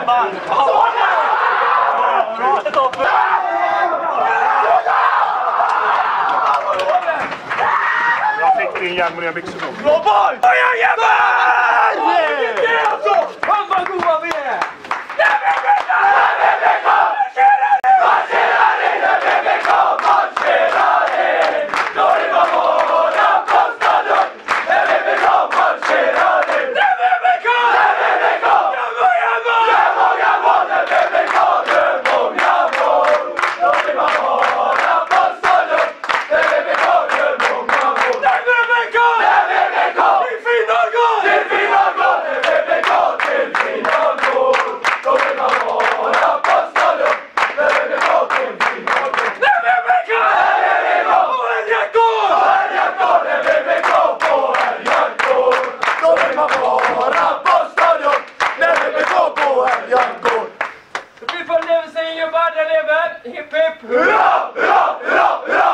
Jag fick din järn med dina byxor då. Bra boy! Börja jävlar! Det är alltså! Fan vad goda vi är! People never say you bad, they never hip hip. Hurra, hurra, hurra, hurra!